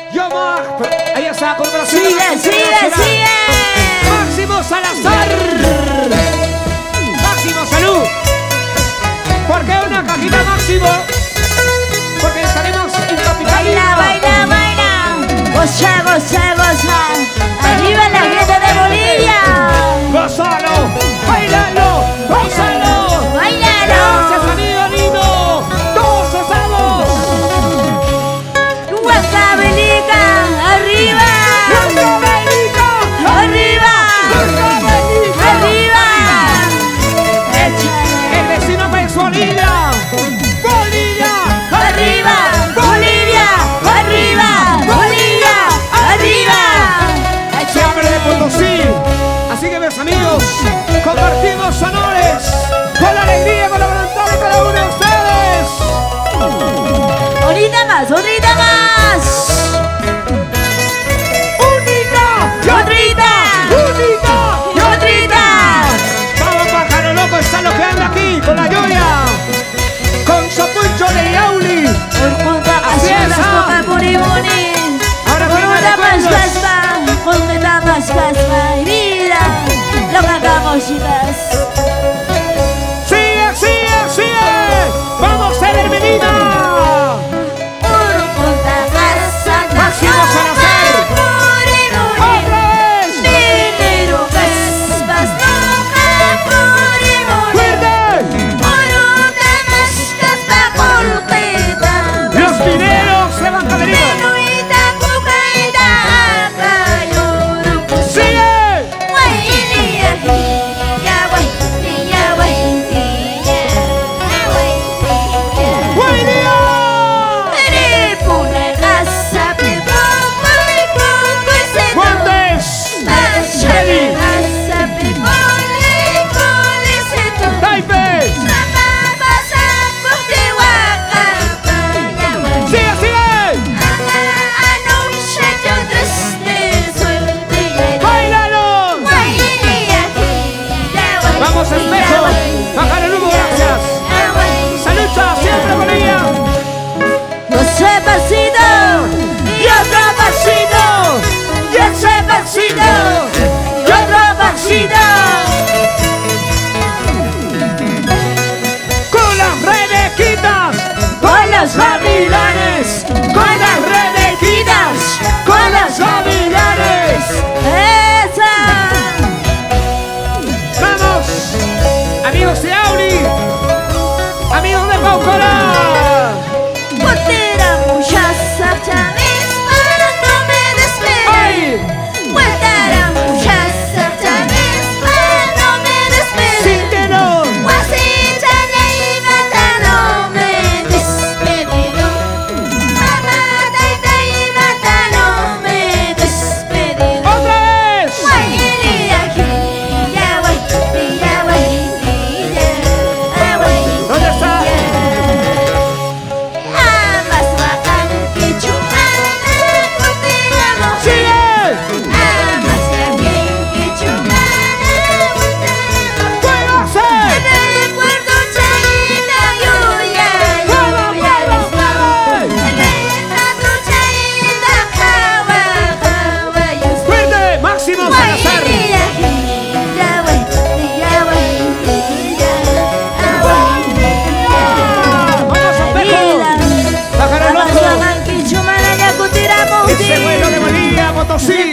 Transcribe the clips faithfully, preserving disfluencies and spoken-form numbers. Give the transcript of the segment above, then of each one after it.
Yo más. Ahí está, con la Sigue, sigue, sigue. Máximo Salazar. Máximo Salud. ¿Por qué una cajita Máximo? Porque estaremos en Capital. Baila, baila, baila. Goza, goza, goza. Arriba la gente de Bolivia. Gózalo, bailalo, gózalo. Bailalo. Gracias, amigo lindo. Todos estamos. Huancavelica, arriba. Huancavelica, arriba. Huancavelica, arriba. El vecino país Bolivia. Bolivia, arriba. Bolivia, arriba. Bolivia, arriba. Siempre de Potosí. Así que mis amigos, compartimos honores con la alegría, con la voluntad de cada uno de ustedes. Ahorita más, ahorita más. Única y otrita, única y otrita. Vamos, pájaro loco, está lo que anda aquí con la lluvia, con Sopuncho de Yauli. Así es, Ahora con una más caspa, con una más caspa y vida, lo que hagamos, chicas. Sigue, sigue, sigue. Vamos a ser Medina. Máximo Salazar. Otra vez. Fuerte. Los mineros se van a venir. Las gavilanes, con las rebequitas, con las gavilanes. ¡Esa! Vamos, amigos de Auri, amigos de Paucorá. Botera muchas sarchanes para no me despedir. Botera muchas sarchanes para no me despedir. Síntelo. Guasita y mata no me despedido. Mamá taita y mata no me despedido. Otra vez. ¿Dónde está? Potosí.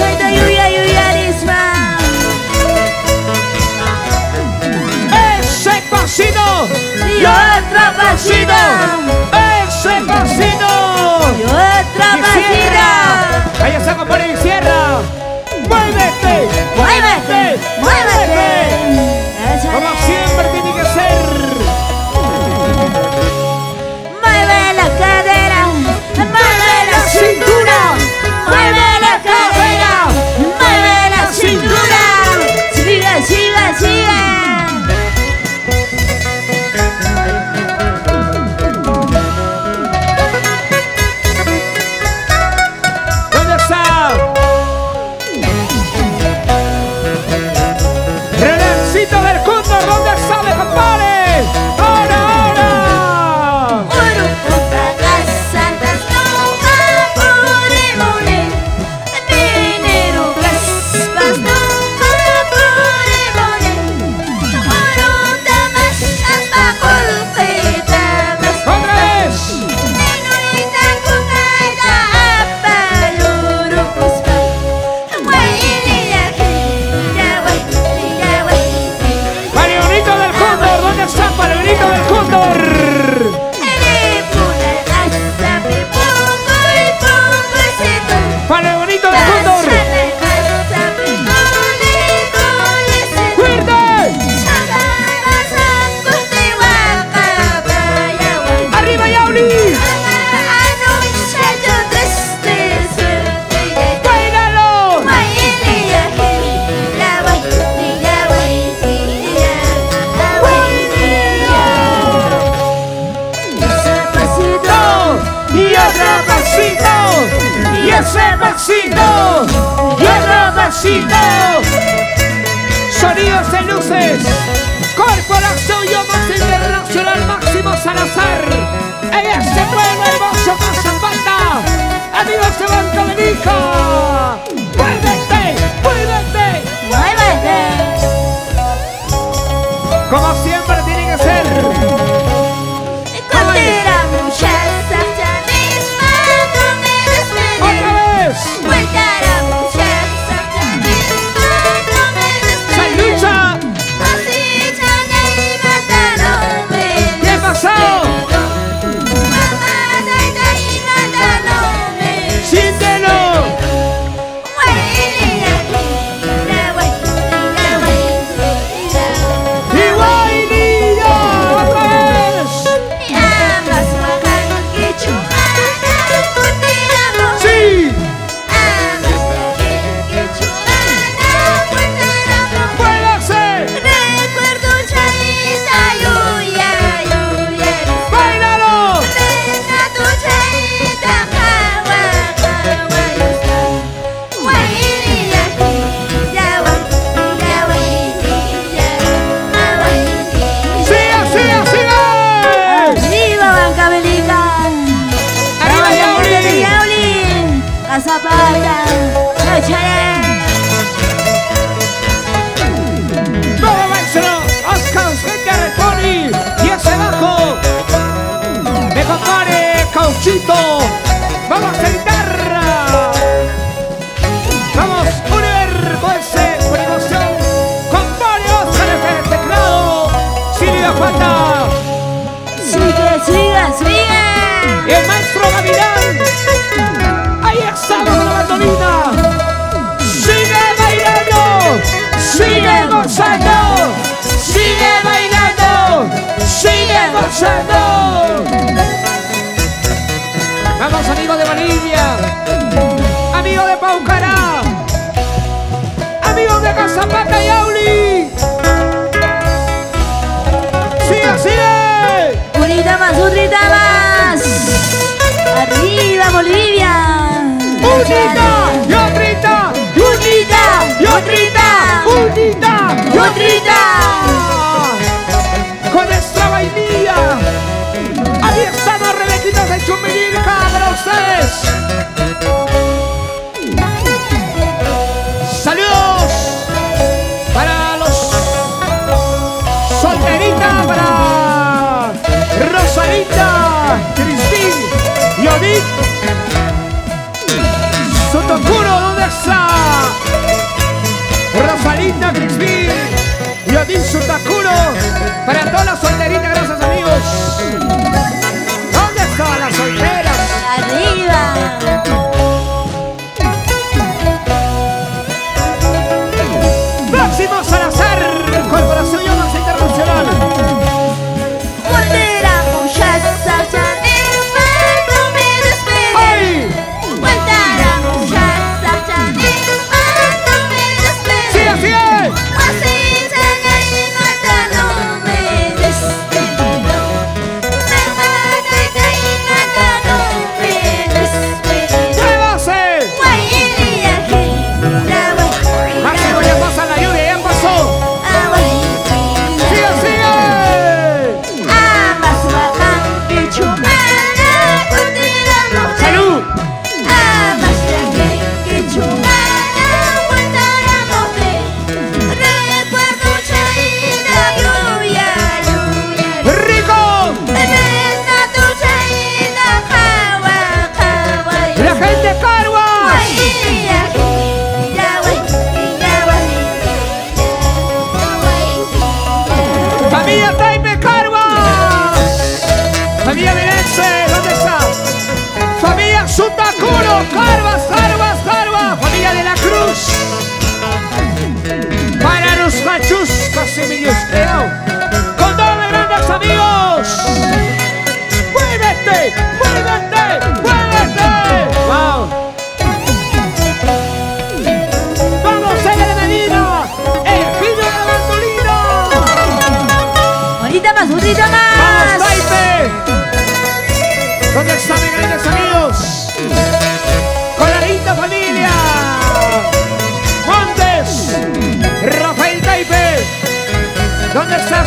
Ese pasito Y otro pasito. Ese pasito Y otra pasita. Ahí está, compadre, Sierra. Muévete, Muévete, muévete. como siempre tiene que ser. Mueve la cadera, mueve la cintura, mueve la cadera, mueve la cintura. Sigue, sigue, sigue. ese besito, y otro besito. Sonidos de luces, Corporación Yomas Internacional Máximo Salazar. En este pueblo hermoso Casapata, amigos de Banca Benija. ¡Muévete! ¡Muévete! ¡Muévete! Como siempre tiene que ser. Encontré muchas sarchanismas, no me despedes. ¡Otra vez! Encontré muchas sarchanismas, no me despedes. ¡Salucha! Así ya y matándome. ¿Qué pasó? Mamá, dai, y matándome. ¡Siéntelo! ¡Igual niño! ¡Otra vez! ¡Sí! ¡Muévase! ¡Báilalo! ¡Siga, siga, siga! ¡Arriba, Banca Benija! ¡Arriba, Yauli! Yauli! ¡Casapata! ¡Echaré! ¡Nuevo maestro! ¡Oscar Oscar Tony! ¡Y ese bajo! ¡Me compare, Cauchito! ¡Vamos a guitarra! ¡Vamos, Univer! ¡Fuese, por emoción! ¡Compare Oscar desde el teclado! ¡Silvia Juana! ¡Sigue, sigue, sigue! ¡Y el maestro Gavilán! ¡Ahí estamos con la bandolina! ¡Sigue bailando! ¡Sigue gozando! ¡Sigue bailando! ¡Sigue gozando! Vamos, amigos de Bolivia, amigos de Paucará, amigos de Casapata y Auli. ¡Sigue, sigue! ¡Unita más, unita más! ¡Arriba, Bolivia! ¡Unita! ¡Y otrita! ¡Y unita! ¡Y otrita! ¡Unita! ¡Y otrita! Con nuestra vainilla. Ahí estamos, Rebequitas de Chumililca para ustedes. Saludos para los solteritas, para Rosalita, Cristín y Odín. Sotokuro, ¿dónde está? Rosalita, Cristín y Odín Sotokuro. Para todas las solteritas, gracias, amigos. ¿Dónde están las solteras? ¡Arriba! Máximo Salazar, Corporación Yomas Internacional. ¡Volverá muchas sarchanismas, no me despedes! ¡Ay! ¡Volverá muchas sarchanismas, no me despedes! ¡Sí, así es! Así ya y matándome.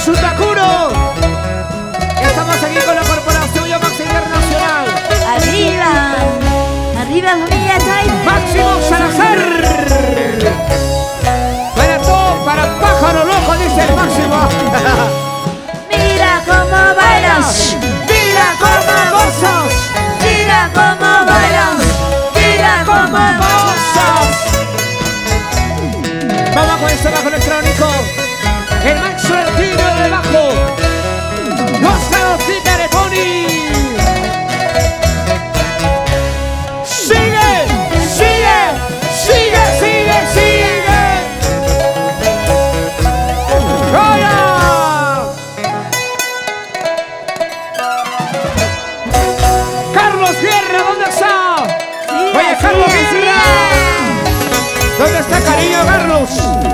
Sutakuro. Ya estamos aquí con la corporación Yomax Internacional. Arriba, arriba familia Taifa. Máximo Salazar. Para todo, para pájaro loco, dice el Máximo. Mira cómo bailas, Mira cómo gozas. mira cómo bailas, mira cómo gozas. Vamos con este bajo electrónico. El Maxo el tigre de bajo. Los calocitas de Pony. Sigue, sigue, sigue, sigue, sigue. ¡Hola! Carlos Guerra, ¿dónde está? Siga, Oye, Carlos siga, Guerra. siga. ¿Dónde está, cariño, Carlos?